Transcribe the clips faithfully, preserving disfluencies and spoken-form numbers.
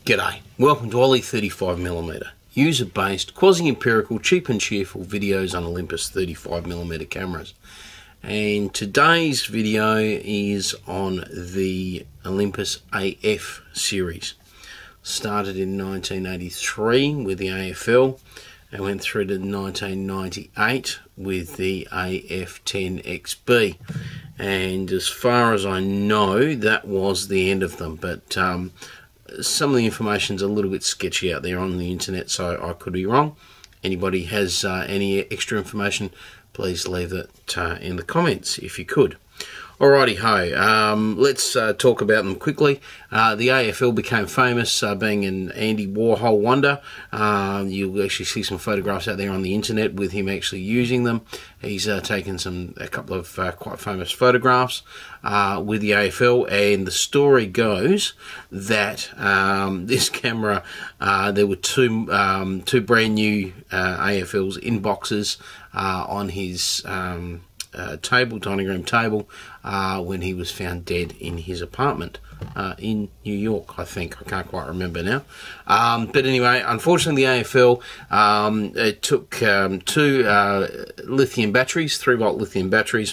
G'day, welcome to Oly thirty-five millimeter, user-based, quasi-empirical, cheap and cheerful videos on Olympus thirty-five millimeter cameras. And today's video is on the Olympus A F series. Started in nineteen eighty-three with the A F L and went through to nineteen ninety-eight with the A F ten X B. And as far as I know, that was the end of them, but um, some of the information's a little bit sketchy out there on the internet, so I could be wrong. Anybody has uh, any extra information, please leave it uh, in the comments if you could. Alrighty ho, um, let's uh, talk about them quickly. Uh, the A F L became famous uh, being an Andy Warhol wonder. Uh, you'll actually see some photographs out there on the internet with him actually using them. He's uh, taken some a couple of uh, quite famous photographs uh, with the A F L, and the story goes that um, this camera, uh, there were two um, two brand new uh, A F Ls in boxes uh, on his um, Uh, table, dining room table, uh, when he was found dead in his apartment uh, in New York, I think. I can't quite remember now. Um, but anyway, unfortunately the A F L, um, it took um, two uh, lithium batteries, three volt lithium batteries,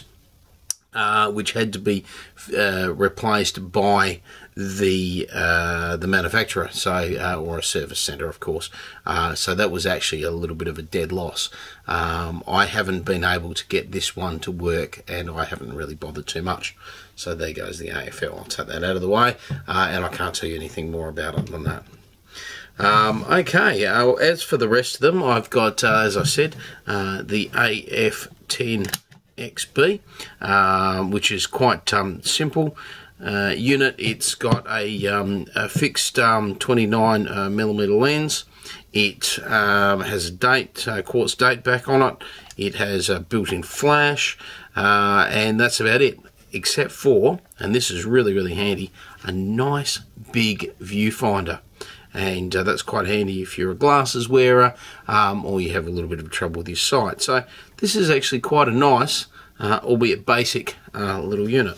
Uh, which had to be uh, replaced by the uh, the manufacturer, so uh, or a service centre, of course. Uh, so that was actually a little bit of a dead loss. Um, I haven't been able to get this one to work, and I haven't really bothered too much. So there goes the A F L. I'll take that out of the way, uh, and I can't tell you anything more about it than that. Um, okay, uh, as for the rest of them, I've got, uh, as I said, uh, the A F ten X B, um, which is quite um, simple uh, unit. It's got a, um, a fixed um, twenty-nine millimeter lens. It um, has a date, uh, quartz date back on it. It has a built-in flash, uh, and that's about it. Except for, and this is really really handy, a nice big viewfinder. And uh, that's quite handy if you're a glasses wearer um, or you have a little bit of trouble with your sight. So this is actually quite a nice, uh, albeit basic, uh, little unit.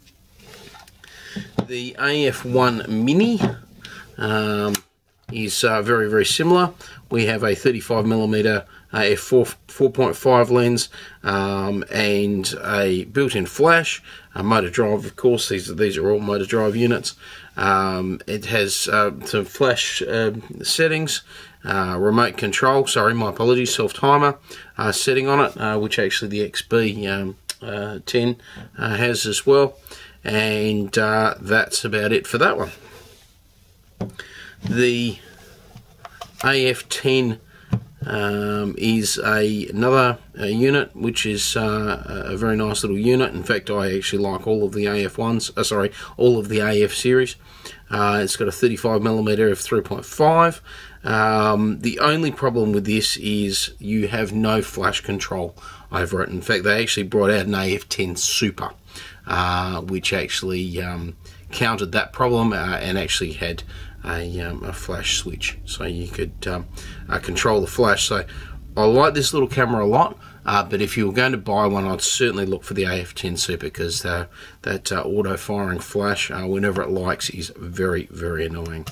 The A F one Mini um, is uh, very, very similar. We have a thirty-five millimeter A F four point five lens um, and a built-in flash, a motor drive, of course. These are, these are all motor drive units. Um, it has uh, some flash uh, settings, uh, remote control, sorry, my apologies, self-timer uh, setting on it, uh, which actually the X B um, uh, ten uh, has as well. And uh, that's about it for that one. The A F ten Um, is a another uh, unit which is uh, a very nice little unit. In fact, I actually like all of the A F ones, uh, sorry, all of the A F series. Uh, it's got a thirty-five millimeter f three point five. Um, the only problem with this is you have no flash control over it. In fact, they actually brought out an A F ten Super, uh, which actually um, countered that problem uh, and actually had A, um, a flash switch, so you could um, uh, control the flash. So I like this little camera a lot, uh, but if you were going to buy one, I'd certainly look for the A F ten Super, because uh, that uh, auto-firing flash, uh, whenever it likes, is very, very annoying.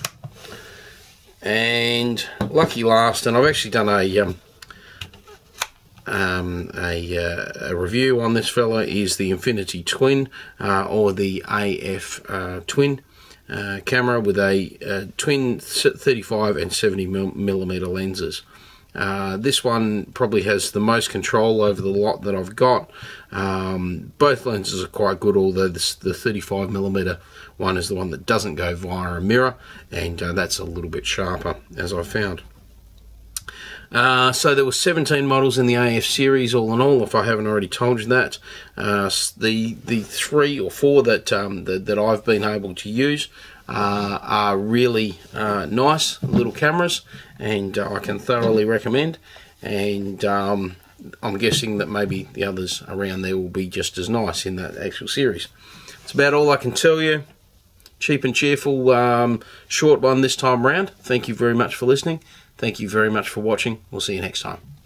And lucky last, and I've actually done a um, um, a, uh, a review on this fella, is the Infinity Twin, uh, or the A F uh, Twin. Uh, camera with a uh, twin thirty-five and seventy millimeter lenses. Uh, this one probably has the most control over the lot that I've got. Um, both lenses are quite good, although this, the thirty-five millimeter one is the one that doesn't go via a mirror, and uh, that's a little bit sharper, as I found. Uh, so there were seventeen models in the A F series all in all, if I haven't already told you that. Uh, the the three or four that um, that, that I've been able to use uh, are really uh, nice little cameras, and uh, I can thoroughly recommend. And um, I'm guessing that maybe the others around there will be just as nice in that actual series. That's about all I can tell you. Cheap and cheerful, um, short one this time round. Thank you very much for listening. Thank you very much for watching. We'll see you next time.